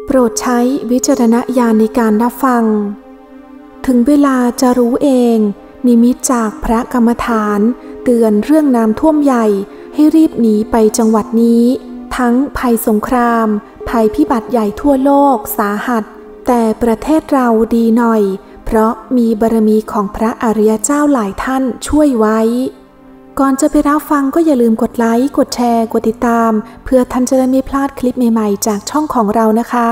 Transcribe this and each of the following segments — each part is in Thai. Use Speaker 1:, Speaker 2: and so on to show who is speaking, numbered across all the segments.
Speaker 1: โปรดใช้วิจารณญาณในการรับฟังถึงเวลาจะรู้เองนิมิตจากพระกรรมฐานเตือนเรื่องน้ำท่วมใหญ่ให้รีบหนีไปจังหวัดนี้ทั้งภัยสงครามภัยพิบัติใหญ่ทั่วโลกสาหัสแต่ประเทศเราดีหน่อยเพราะมีบารมีของพระอริยเจ้าหลายท่านช่วยไว้ก่อนจะไปรับฟังก็อย่าลืมกดไลค์กดแชร์กดติดตามเพื่อท่านจะได้ไม่พลาดคลิปใหม่ๆจากช่องของเรานะคะ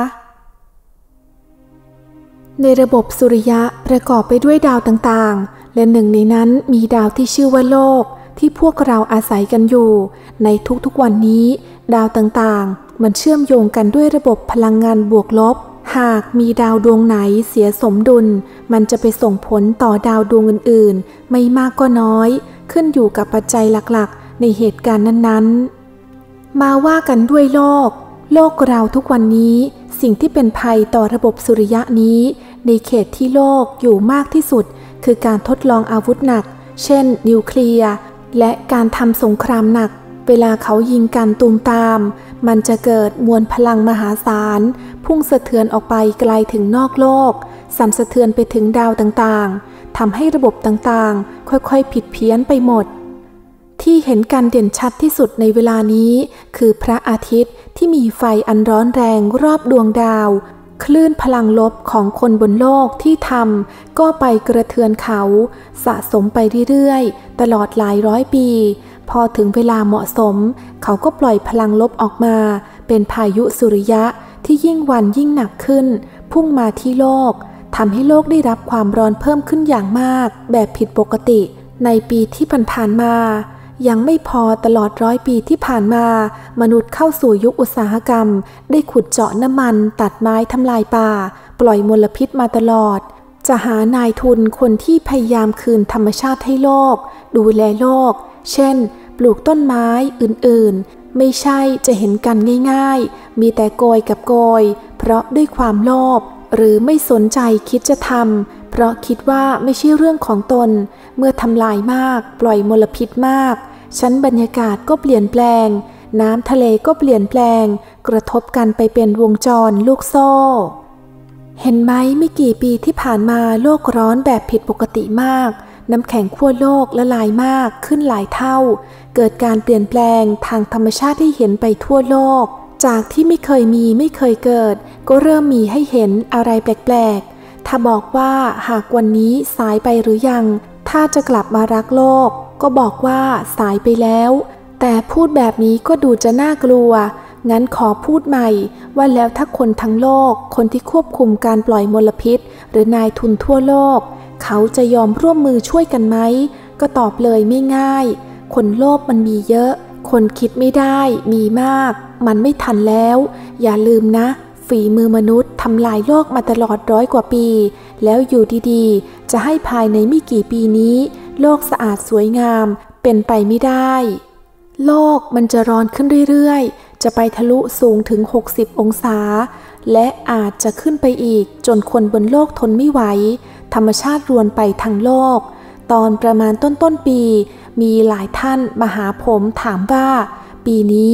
Speaker 1: ในระบบสุริยะประกอบไปด้วยดาวต่างๆและหนึ่งในนั้นมีดาวที่ชื่อว่าโลกที่พวกเราอาศัยกันอยู่ในทุกๆวันนี้ดาวต่างๆมันเชื่อมโยงกันด้วยระบบพลังงานบวกลบหากมีดาวดวงไหนเสียสมดุลมันจะไปส่งผลต่อดาวดวงอื่นๆไม่มากก็น้อยขึ้นอยู่กับปัจจัยหลักๆในเหตุการณ์นั้นๆมาว่ากันด้วยโลกเราทุกวันนี้สิ่งที่เป็นภัยต่อระบบสุริยะนี้ในเขตที่โลกอยู่มากที่สุดคือการทดลองอาวุธหนักเช่นนิวเคลียร์และการทำสงครามหนักเวลาเขายิงกันตูมตามมันจะเกิดมวลพลังมหาศาลพุ่งสะเทือนออกไปไกลถึงนอกโลกสั่นสะเทือนไปถึงดาวต่างๆทำให้ระบบต่างๆค่อยๆผิดเพี้ยนไปหมดที่เห็นกันเด่นชัดที่สุดในเวลานี้คือพระอาทิตย์ที่มีไฟอันร้อนแรงรอบดวงดาวคลื่นพลังลบของคนบนโลกที่ทำก็ไปกระเทือนเขาสะสมไปเรื่อยๆตลอดหลายร้อยปีพอถึงเวลาเหมาะสมเขาก็ปล่อยพลังลบออกมาเป็นพายุสุริยะที่ยิ่งวันยิ่งหนักขึ้นพุ่งมาที่โลกทำให้โลกได้รับความร้อนเพิ่มขึ้นอย่างมากแบบผิดปกติในปีที่ผ่านมายังไม่พอตลอด100 ปีที่ผ่านมามนุษย์เข้าสู่ยุคอุตสาหกรรมได้ขุดเจาะน้ำมันตัดไม้ทำลายป่าปล่อยมลพิษมาตลอดจะหานายทุนคนที่พยายามคืนธรรมชาติให้โลกดูแลโลกเช่นปลูกต้นไม้อื่นๆไม่ใช่จะเห็นกันง่ายๆมีแต่โกยกับโกยเพราะด้วยความโลภหรือไม่สนใจคิดจะทำเพราะคิดว่าไม่ใช่เรื่องของตนเมื่อทำลายมากปล่อยมลพิษมากชั้นบรรยากาศก็เปลี่ยนแปลงน้ำทะเลก็เปลี่ยนแปลงกระทบกันไปเป็นวงจรลูกโซ่เห็นไหมไม่กี่ปีที่ผ่านมาโลกร้อนแบบผิดปกติมากน้ำแข็งขั้วโลกละลายมากขึ้นหลายเท่าเกิดการเปลี่ยนแปลงทางธรรมชาติที่เห็นไปทั่วโลกจากที่ไม่เคยมีไม่เคยเกิดก็เริ่มมีให้เห็นอะไรแปลกๆถ้าบอกว่าหากวันนี้สายไปหรือยังถ้าจะกลับมารักโลกก็บอกว่าสายไปแล้วแต่พูดแบบนี้ก็ดูจะน่ากลัวงั้นขอพูดใหม่ว่าแล้วถ้าคนทั้งโลกคนที่ควบคุมการปล่อยมลพิษหรือนายทุนทั่วโลกเขาจะยอมร่วมมือช่วยกันไหมก็ตอบเลยไม่ง่ายคนโลภมันมีเยอะคนคิดไม่ได้มีมากมันไม่ทันแล้วอย่าลืมนะฝีมือมนุษย์ทำลายโลกมาตลอด100 กว่าปีแล้วอยู่ดีๆจะให้ภายในไม่กี่ปีนี้โลกสะอาดสวยงามเป็นไปไม่ได้โลกมันจะร้อนขึ้นเรื่อยๆจะไปทะลุสูงถึง60 องศาและอาจจะขึ้นไปอีกจนคนบนโลกทนไม่ไหวธรรมชาติรวนไปทั้งโลกตอนประมาณต้นปีมีหลายท่านมาหาผมถามว่าปีนี้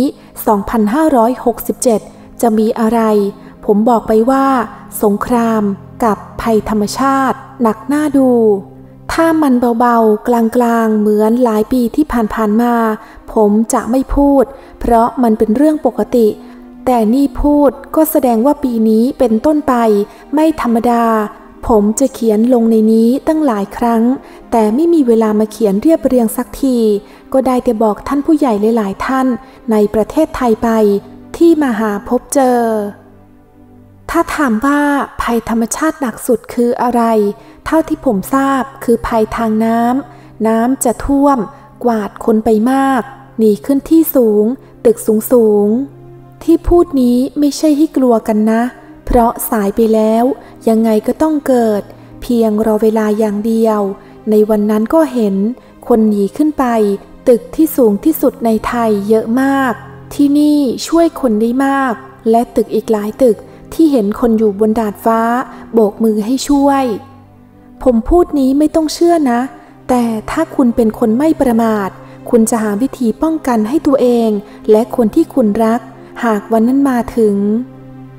Speaker 1: 2567จะมีอะไรผมบอกไปว่าสงครามกับภัยธรรมชาติหนักหน้าดูถ้ามันเบาๆกลางๆเหมือนหลายปีที่ผ่านมาผมจะไม่พูดเพราะมันเป็นเรื่องปกติแต่นี่พูดก็แสดงว่าปีนี้เป็นต้นไปไม่ธรรมดาผมจะเขียนลงในนี้ตั้งหลายครั้งแต่ไม่มีเวลามาเขียนเรียบเรียงสักทีก็ได้แต่บอกท่านผู้ใหญ่หลายๆท่านในประเทศไทยไปที่มาหาพบเจอถ้าถามว่าภัยธรรมชาติหนักสุดคืออะไรเท่าที่ผมทราบคือภัยทางน้ำจะท่วมกวาดคนไปมากหนีขึ้นที่สูงตึกสูงที่พูดนี้ไม่ใช่ให้กลัวกันนะเพราะสายไปแล้วยังไงก็ต้องเกิดเพียงรอเวลาอย่างเดียวในวันนั้นก็เห็นคนหนีขึ้นไปตึกที่สูงที่สุดในไทยเยอะมากที่นี่ช่วยคนได้มากและตึกอีกหลายตึกที่เห็นคนอยู่บนดาดฟ้าโบกมือให้ช่วยผมพูดนี้ไม่ต้องเชื่อนะแต่ถ้าคุณเป็นคนไม่ประมาทคุณจะหาวิธีป้องกันให้ตัวเองและคนที่คุณรักหากวันนั้นมาถึง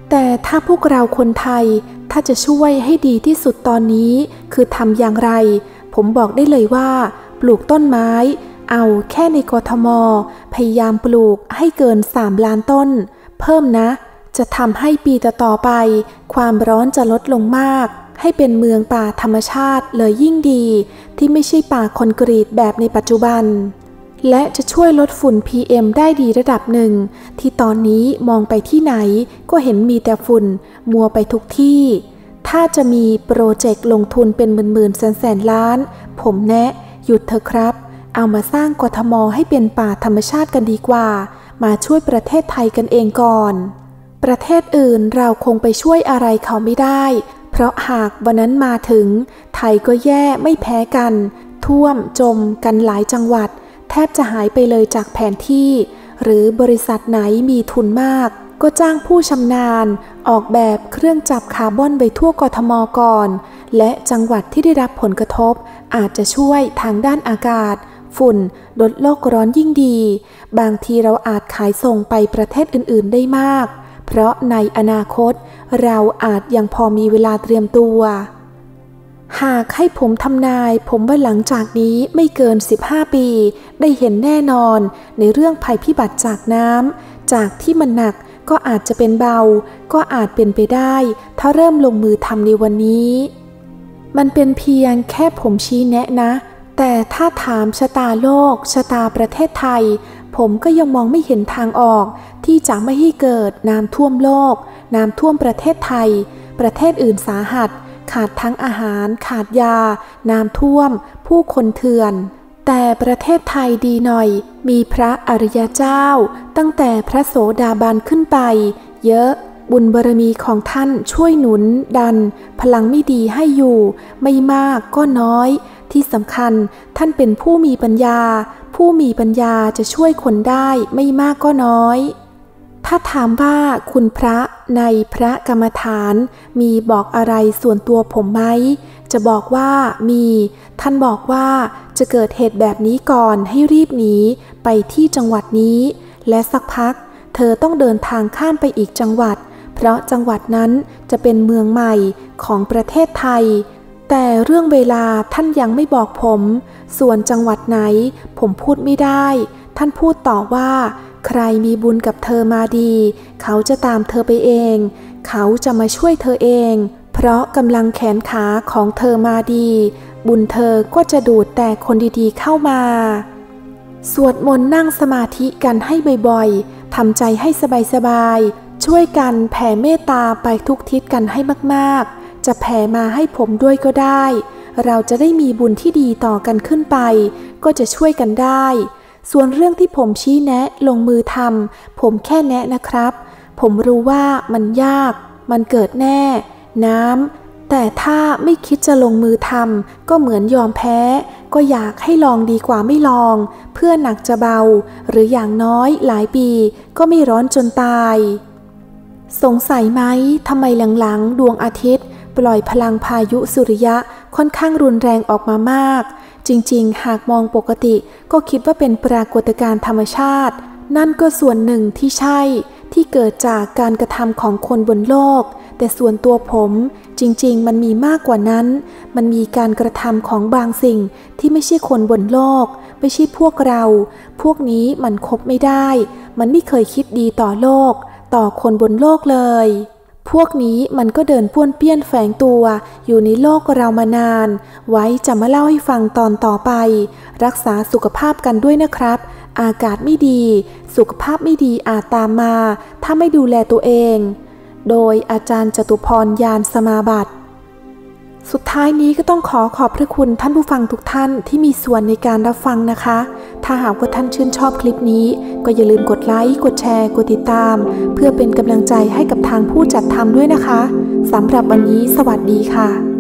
Speaker 1: แต่ถ้าพวกเราคนไทยถ้าจะช่วยให้ดีที่สุดตอนนี้คือทำอย่างไรผมบอกได้เลยว่าปลูกต้นไม้เอาแค่ในกทมพยายามปลูกให้เกิน3 ล้านต้นเพิ่มนะจะทำให้ปีต่อไปความร้อนจะลดลงมากให้เป็นเมืองป่าธรรมชาติเลยยิ่งดีที่ไม่ใช่ป่าคอนกรีตแบบในปัจจุบันและจะช่วยลดฝุ่น PM ได้ดีระดับหนึ่งที่ตอนนี้มองไปที่ไหนก็เห็นมีแต่ฝุ่นมัวไปทุกที่ถ้าจะมีโปรเจกต์ลงทุนเป็นหมื่นๆแสนล้านผมแนะหยุดเถอะครับเอามาสร้างกทมให้เป็นป่าธรรมชาติกันดีกว่ามาช่วยประเทศไทยกันเองก่อนประเทศอื่นเราคงไปช่วยอะไรเขาไม่ได้เพราะหากวันนั้นมาถึงไทยก็แย่ไม่แพ้กันท่วมจมกันหลายจังหวัดแทบจะหายไปเลยจากแผนที่หรือบริษัทไหนมีทุนมากก็จ้างผู้ชำนาญออกแบบเครื่องจับคาร์บอนไปทั่วกทมก่อนและจังหวัดที่ได้รับผลกระทบอาจจะช่วยทางด้านอากาศฝุ่นลดโลกร้อนยิ่งดีบางทีเราอาจขายส่งไปประเทศอื่นๆได้มากเพราะในอนาคตเราอาจยังพอมีเวลาเตรียมตัวหากให้ผมทำนายผมว่าหลังจากนี้ไม่เกิน15 ปีได้เห็นแน่นอนในเรื่องภัยพิบัติจากน้ำจากที่มันหนักก็อาจจะเป็นเบาก็อาจเป็นไปได้ถ้าเริ่มลงมือทำในวันนี้มันเป็นเพียงแค่ผมชี้แนะนะแต่ถ้าถามชะตาโลกชะตาประเทศไทยผมก็ยังมองไม่เห็นทางออกที่จะไม่ให้เกิดน้ำท่วมโลกน้ำท่วมประเทศไทยประเทศอื่นสาหัสขาดทั้งอาหารขาดยาน้ำท่วมผู้คนเถื่อนแต่ประเทศไทยดีหน่อยมีพระอริยเจ้าตั้งแต่พระโสดาบันขึ้นไปเยอะบุญบารมีของท่านช่วยหนุนดันพลังไม่ดีให้อยู่ไม่มากก็น้อยที่สำคัญท่านเป็นผู้มีปัญญาผู้มีปัญญาจะช่วยคนได้ไม่มากก็น้อยถ้าถามว่าคุณพระในพระกรรมฐานมีบอกอะไรส่วนตัวผมไหมจะบอกว่ามีท่านบอกว่าจะเกิดเหตุแบบนี้ก่อนให้รีบหนีไปที่จังหวัดนี้และสักพักเธอต้องเดินทางข้ามไปอีกจังหวัดเพราะจังหวัดนั้นจะเป็นเมืองใหม่ของประเทศไทยแต่เรื่องเวลาท่านยังไม่บอกผมส่วนจังหวัดไหนผมพูดไม่ได้ท่านพูดต่อว่าใครมีบุญกับเธอมาดีเขาจะตามเธอไปเองเขาจะมาช่วยเธอเองเพราะกำลังแขนขาของเธอมาดีบุญเธอก็จะดูดแต่คนดีๆเข้ามาสวดมนต์นั่งสมาธิกันให้บ่อยๆทำใจให้สบายๆช่วยกันแผ่เมตตาไปทุกทิศกันให้มากๆจะแผ่มาให้ผมด้วยก็ได้เราจะได้มีบุญที่ดีต่อกันขึ้นไปก็จะช่วยกันได้ส่วนเรื่องที่ผมชี้แนะลงมือทำผมแค่แนะนะครับผมรู้ว่ามันยากมันเกิดแน่น้ำแต่ถ้าไม่คิดจะลงมือทำก็เหมือนยอมแพ้ก็อยากให้ลองดีกว่าไม่ลองเพื่อหนักจะเบาหรืออย่างน้อยหลายปีก็ไม่ร้อนจนตายสงสัยไหมทำไมหลังๆดวงอาทิตย์ปล่อยพลังพายุสุริยะค่อนข้างรุนแรงออกมามากจริงๆหากมองปกติก็คิดว่าเป็นปรากฏการณ์ธรรมชาตินั่นก็ส่วนหนึ่งที่ใช่ที่เกิดจากการกระทำของคนบนโลกแต่ส่วนตัวผมจริงๆมันมีมากกว่านั้นมันมีการกระทำของบางสิ่งที่ไม่ใช่คนบนโลกไม่ใช่พวกเราพวกนี้มันคบไม่ได้มันไม่เคยคิดดีต่อโลกต่อคนบนโลกเลยพวกนี้มันก็เดินป้วนเปี้ยนแฝงตัวอยู่ในโลกเรามานานไว้จะมาเล่าให้ฟังตอนต่อไปรักษาสุขภาพกันด้วยนะครับอากาศไม่ดีสุขภาพไม่ดีอาจตามมาถ้าไม่ดูแลตัวเองโดยอาจารย์จตุพรยานสมาบัติสุดท้ายนี้ก็ต้องขอบพระคุณท่านผู้ฟังทุกท่านที่มีส่วนในการรับฟังนะคะถ้าหากว่าท่านชื่นชอบคลิปนี้ก็อย่าลืมกดไลค์กดแชร์กดติดตามเพื่อเป็นกำลังใจให้กับทางผู้จัดทำด้วยนะคะสำหรับวันนี้สวัสดีค่ะ